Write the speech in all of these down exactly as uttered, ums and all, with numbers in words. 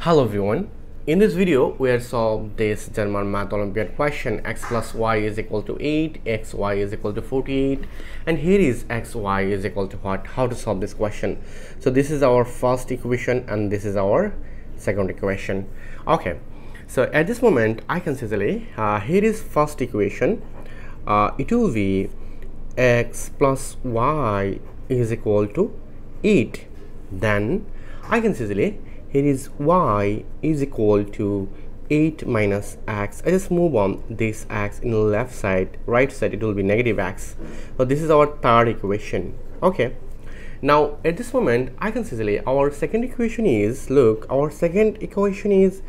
Hello everyone, in this video we are solve this German math Olympiad question x plus y is equal to eight, xy is equal to forty-eight, and here is xy is equal to what? How to solve this question. So this is our first equation and this is our second equation. Okay, so at this moment I can easily uh, here is first equation. Uh, it will be x plus y is equal to eight. Then I can easily here is y is equal to eight minus x. I just move on this x in the left side, right side it will be negative x. So this is our third equation. Okay, now at this moment I can easily our second equation is, look, our second equation is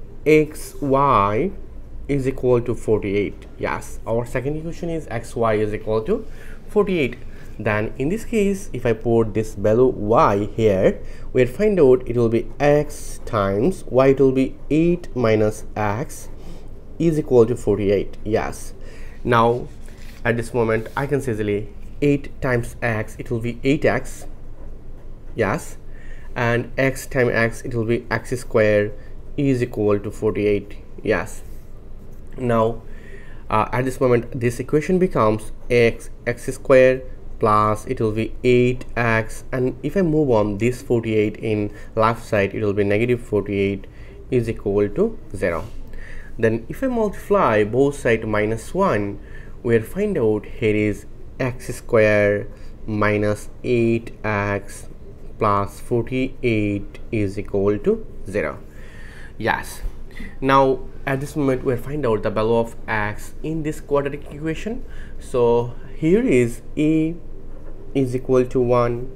xy is equal to forty-eight. Yes, our second equation is xy is equal to forty-eight. Then in this case, if I put this value y here, we'll find out it will be x times y, it will be eight minus x is equal to forty-eight. Yes, now at this moment I can say easily eight times x, it will be eight x. Yes, and x times x, it will be x square is equal to forty-eight. Yes, now uh, at this moment this equation becomes x x square plus it will be eight x, and if I move on this forty-eight in left side, it will be negative forty-eight is equal to zero. Then if I multiply both sides minus one, we'll find out here is x square minus eight x plus forty-eight is equal to zero. Yes, now at this moment we'll find out the value of x in this quadratic equation. So here is a is equal to one,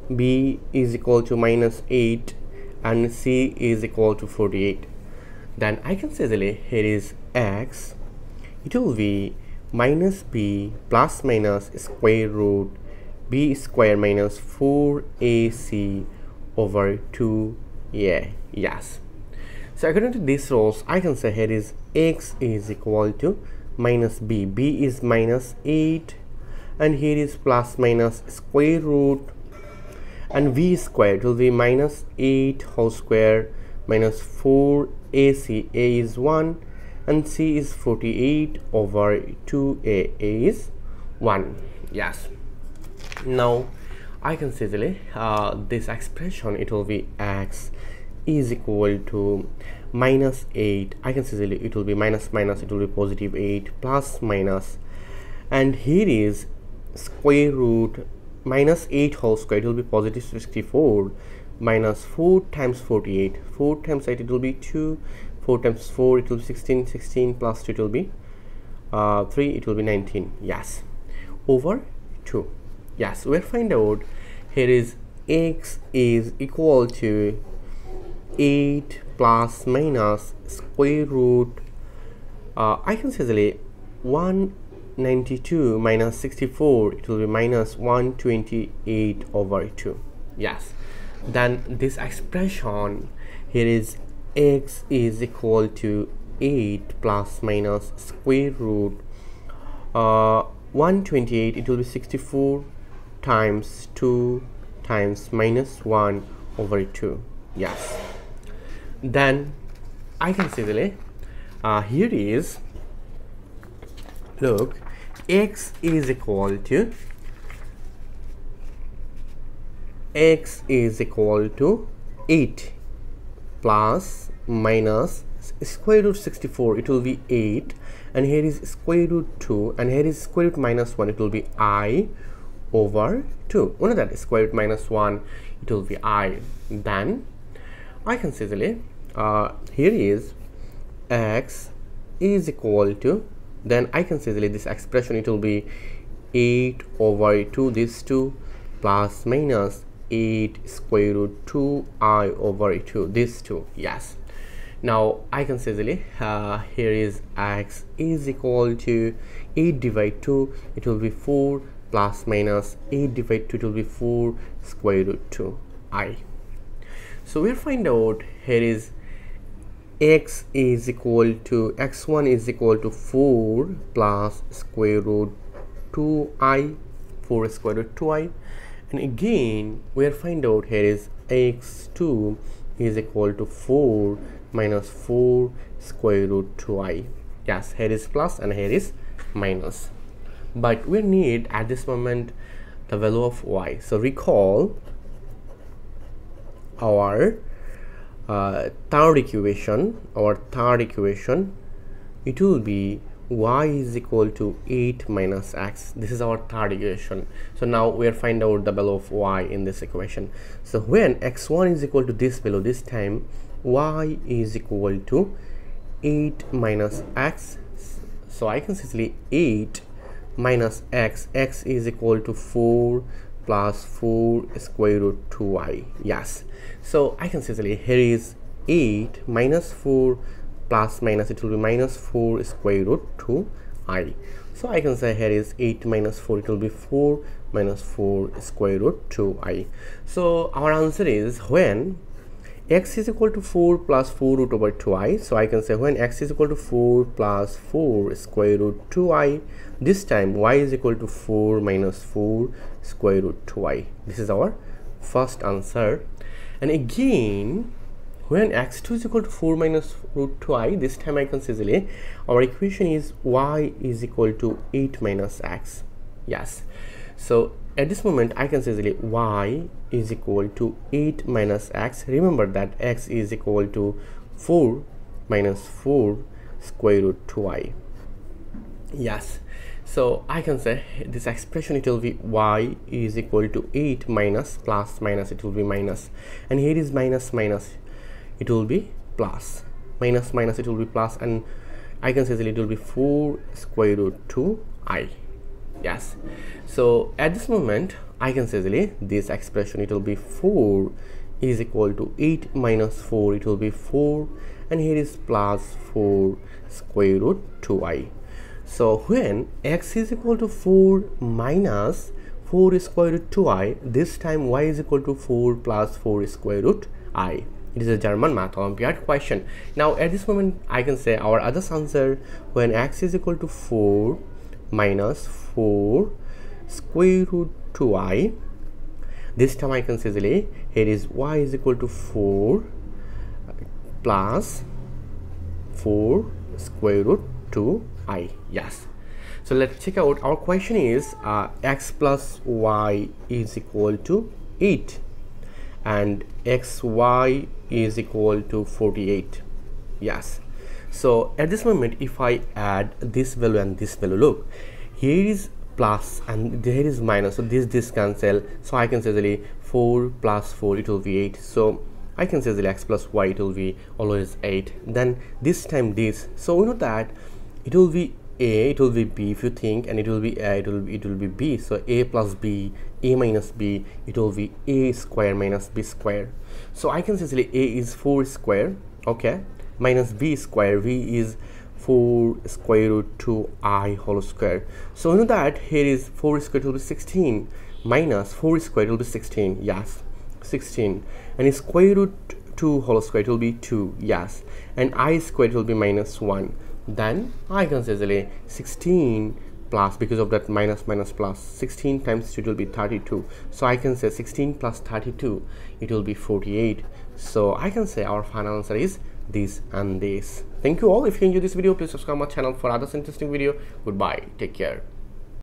b is equal to minus eight, and c is equal to forty-eight. Then I can say easily here is x, it will be minus b plus minus square root b square minus four a c over two a. Yes, so according to these rules I can say here is x is equal to minus b, b is minus eight, and here is plus minus square root, and v squared will be minus eight whole square minus four a c, a is one, and c is forty-eight over two a, a is one. Yes, now I can say easily uh, this expression it will be x is equal to minus eight. I can say easily it will be minus minus, it will be positive eight plus minus, and here is square root minus eight whole square, it will be positive sixty-four minus four times forty-eight, four times eight it will be two, four times four it will be sixteen, sixteen plus two it will be uh, three, it will be nineteen. Yes, over two. Yes, we'll find out here is x is equal to eight plus minus square root uh, I can say easily one ninety-two minus sixty-four, it will be minus one twenty-eight over two. Yes, then this expression here is x is equal to eight plus minus square root uh, one twenty-eight, it will be sixty-four times two times minus one over two. Yes, then I can say easily uh, here is, look, x is equal to x is equal to eight plus minus square root sixty-four, it will be eight, and here is square root two, and here is square root minus one, it will be I over two. One of that is square root minus one, it will be I. Then I can say easily uh, here is x is equal to, then I can say easily this expression it will be eight over two, this two plus minus eight square root two I over two, this two. Yes, now I can say easily uh, here is x is equal to eight divided two, it will be four plus minus eight divided two, it will be four square root two I. So we'll find out here is x is equal to x one is equal to four plus square root two I, four square root two I, and again we'll find out here is x two is equal to four minus four square root two I. Yes, here is plus and here is minus, but we need at this moment the value of y. So recall our uh, third equation, our third equation, it will be y is equal to eight minus x. This is our third equation. So now we are find out the value of y in this equation. So when x one is equal to this value, this time y is equal to eight minus x. So I can simply eight minus x, x is equal to four plus four square root two I. Yes, so I can simply here is eight minus four plus minus, it will be minus four square root two I. So I can say here is eight minus four, it will be four minus four square root two I. So our answer is when x is equal to four plus four root over two I. So I can say when x is equal to four plus four square root two I, this time y is equal to four minus four square root two I. This is our first answer. And again, when x two is equal to four minus root two I, this time I can say easily our equation is y is equal to eight minus x. Yes, so at this moment I can say easily y is equal to eight minus x. Remember that x is equal to four minus four square root two I. Yes, so I can say this expression, it will be y is equal to eight minus plus minus, it will be minus, and here is minus minus, it will be plus, minus minus, it will be plus, and I can say that it will be four square root two I. Yes, so at this moment I can say that this expression, it will be four is equal to eight minus four, it will be four, and here is plus four square root two I. So when x is equal to four minus four square root two I, this time y is equal to four plus four square root I. It is a German math Olympiad question. Now at this moment I can say our other answer, when x is equal to four minus four square root two I, this time I can say easily here is y is equal to four plus four square root two I. Yes, so let's check out our question is uh, x plus y is equal to eight and xy is equal to forty-eight. Yes, so at this moment if I add this value and this value, look, here is plus and there is minus, so this this cancel, so I can say easily four plus four, it will be eight. So I can say easily x plus y, it will be always eight. Then this time this, so we know that it will be a, it will be b if you think, and it will be a, it will be, it will be b. So a plus b, a minus b, it will be a square minus b square. So I can say easily a is four square, okay, minus b square, v is four square root two I whole square. So you know that here is four square, it will be sixteen, minus four square, it will be sixteen. Yes, sixteen, and square root two whole square, it will be two. Yes, and I square, it will be minus one. Then I can say easily sixteen plus, because of that minus minus plus, sixteen times two, it will be thirty-two. So I can say sixteen plus thirty-two, it will be forty-eight. So I can say our final answer is this and this. Thank you all. If you enjoyed this video, please subscribe my channel for other interesting video. Goodbye, take care.